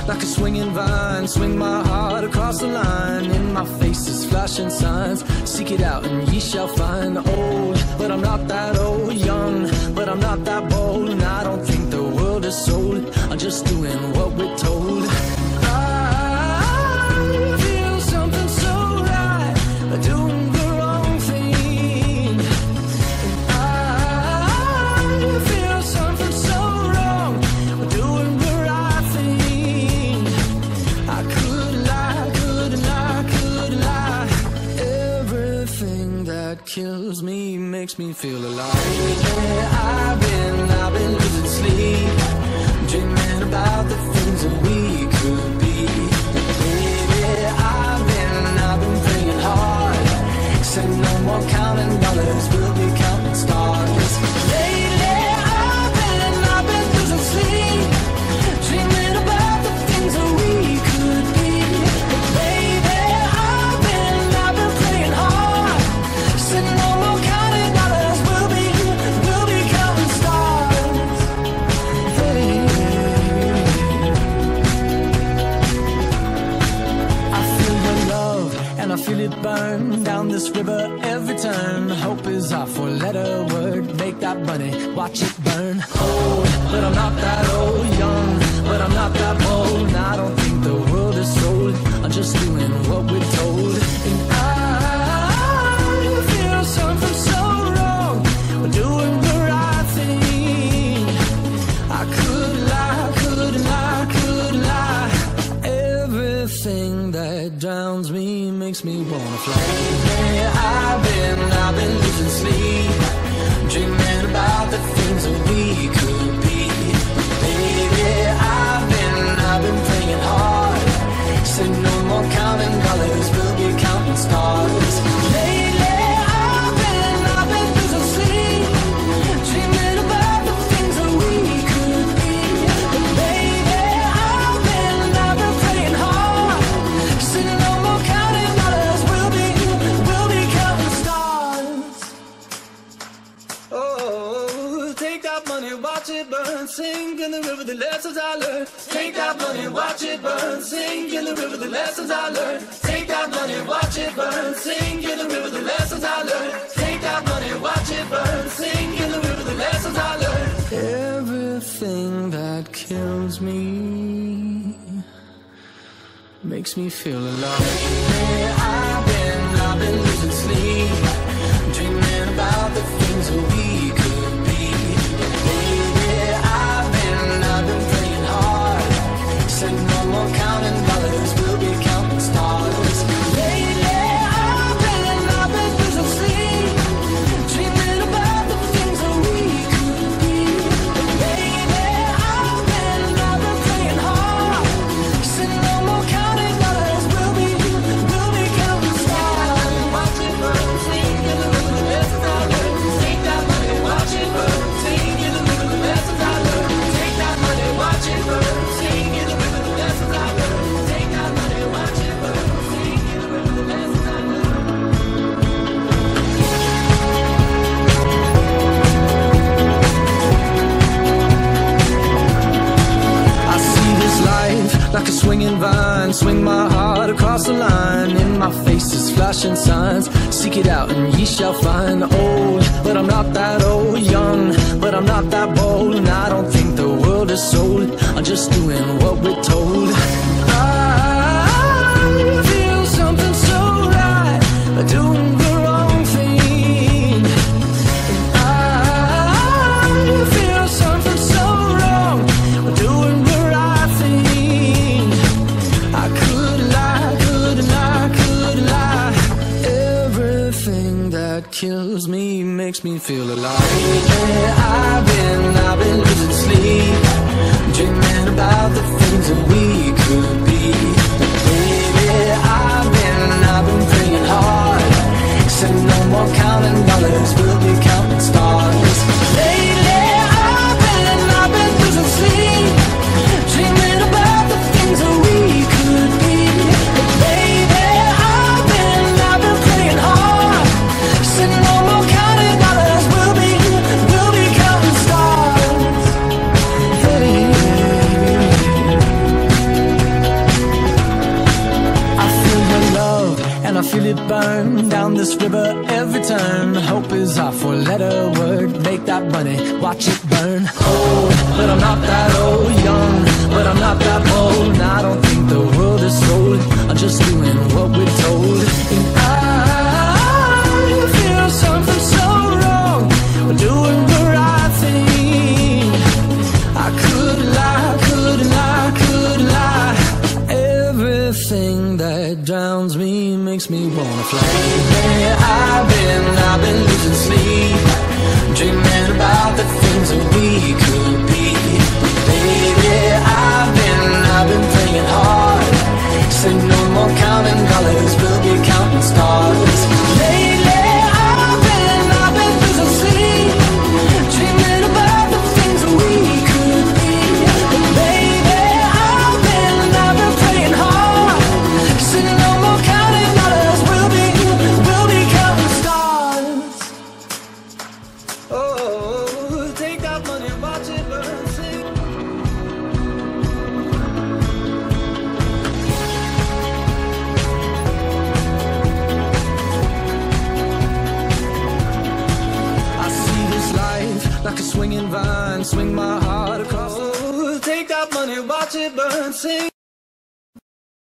like a swinging vine. Swing my heart across the line. In my face is flashing signs. Seek it out and ye shall find. Old, but I'm not that old. Young, but I'm not that bold. And I don't think the world is sold. I'm just doing what we're told. I feel something so right, doing the wrong thing. And I feel something so wrong, doing the right thing. I could lie, could lie, could lie. Everything that kills me makes me feel alive. Yeah, I've been losing sleep, dreaming about the things that we could be. Baby, I've been praying hard. Said no more counting dollars, we'll be counting stars. Lately, I've been losing sleep, dreaming about the things that we could be. Baby, I've been praying hard. Said no more counting dollars, we'll be counting stars. Hey. And I feel it burn down this river every turn. Hope is our four-letter word. Make that money, watch it burn. Old, but I'm not that old. Young, but I'm not that bold. And I don't think the world is sold. I'm just doing what we're told. And I feel something so wrong. We're doing the right thing. I could lie, could lie, could lie. Everything that drowns me makes me wanna fly. Yeah, I've been losing sleep, dreaming about the things that we could be. Baby, I've been praying hard. Said no more counting dollars, we'll be counting stars. Lately, I've been losing sleep, dreaming about the things that we could be. Baby, I've been praying hard. Said no more counting dollars, we'll be counting stars. Oh, take that money, watch it burn, sink in the river, the lessons I learned. Take that money, watch it burn, sink in the river, the lessons I learned. Take that money, watch it burn, sink in the river, the lessons I learned. Take that money, watch it burn, sink in the river, the lessons I learned. Everything that kills me makes me feel alive. Yeah, I've been losing sleep, dreaming about the things that we could be. Baby, I've been praying hard. Said no more counting dollars, we'll be counting stars. Lately, I've been losing sleep, dreaming about the things that we could be. Baby, I've been praying hard. Said no more counting dollars, we'll be counting stars. Watch it burn, sing in the river, the lessons I learned. Take that money, watch it burn, sing in the river, the lessons I learned. Take that money, watch it burn, sing in the river, the lessons I learned. Take that money, watch it burn, sing in the river, the lessons I learned. I see this life like a swinging vine. Swing my heart across the line. In my face is flashing signs. Seek it out and ye shall find. Old, but I'm not that old. Young, but I'm not that bold. And I don't think the world is sold. I'm just doing what we're told. I feel something so right, doing the wrong thing. And I feel something so wrong, doing the right thing. I could lie, could lie, could lie. Everything that kills me makes me feel alive. Yeah, I've been losing sleep, dreaming about the things that we could be. Baby, I've been praying hard. Said no more counting dollars, we'll be counting stars. Lately, I've been losing sleep, dreaming about the things that we could be. Baby, I've been praying hard. Said no more counting dollars, we'll be it burn. Down this river every turn, hope is our four-letter word. Make that money, watch it burn. Old, but I'm not that old. Young, but I'm not that bold. And I don't think the world is sold. I'm just doing what we're told. And I feel something so wrong. We're doing the right thing. I could lie, could lie, could lie. Everything that drowns me makes me wanna fly. Lately I've been losing sleep, dreaming about the things that we could be. But baby, I've been playing hard. Say no more counting dollars, we'll be counting stars. Lately I've been losing sleep, dreaming about the things that we could be. But baby, I've been playing hard. Say no more counting dollars, we'll be counting stars. Oh, take that money, watch it burn, sing. I see this life like a swinging vine, swing my heart across. Oh, take that money, watch it burn, sing.